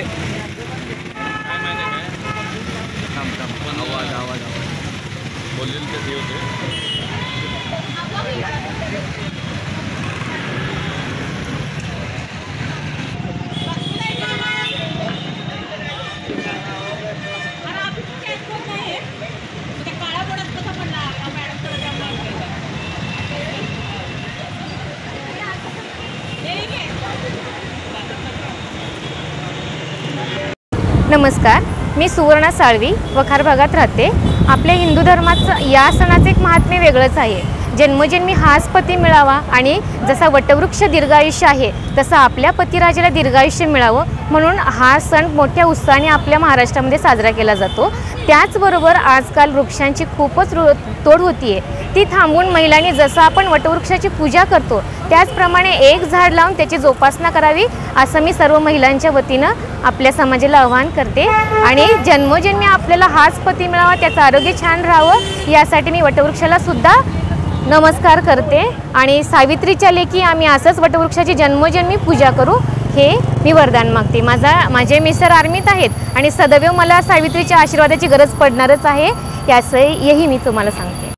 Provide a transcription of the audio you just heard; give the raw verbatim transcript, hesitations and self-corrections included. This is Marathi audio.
काय माहिती काय आवाज आवाज आवाज बोललेलं ते हे होते. नमस्कार, मी सुवर्णा साळवी वखार भागात राहते. आपल्या हिंदू धर्माचं या सणाचं एक महात्म्य वेगळंच आहे. जन्मोजन्मी हाच पती मिळावा आणि जसा वटवृक्ष दीर्घायुष्य आहे तसं आपल्या पतिराजाला दीर्घायुष्य मिळावं म्हणून हा सण मोठ्या उत्साहाने आपल्या महाराष्ट्रामध्ये साजरा केला जातो. त्याचबरोबर आजकाल वृक्षांची खूपच तोड होती आहे. ती थांबवून महिलांनी जसं आपण वटवृक्षाची पूजा करतो त्याचप्रमाणे एक झाड लावून त्याची जोपासना करावी असं मी सर्व महिलांच्या वतीनं आपल्या समाजाला आवाहन करते. आणि जन्मोजन्मी आपल्याला हाच पती मिळावा, त्याचं आरोग्य छान राहावं यासाठी मी वटवृक्षाला सुद्धा नमस्कार करते. आणि सावित्रीच्या लेखी आम्ही असंच वटवृक्षाची जन्मोजन्मी पूजा करू हे मी वरदान मागते. माझा माझे मिस्टर आर्मीत आहेत आणि सदैव मला सावित्रीच्या आशीर्वादाची गरज पडणारच आहे याचं हेही मी तुम्हाला सांगते.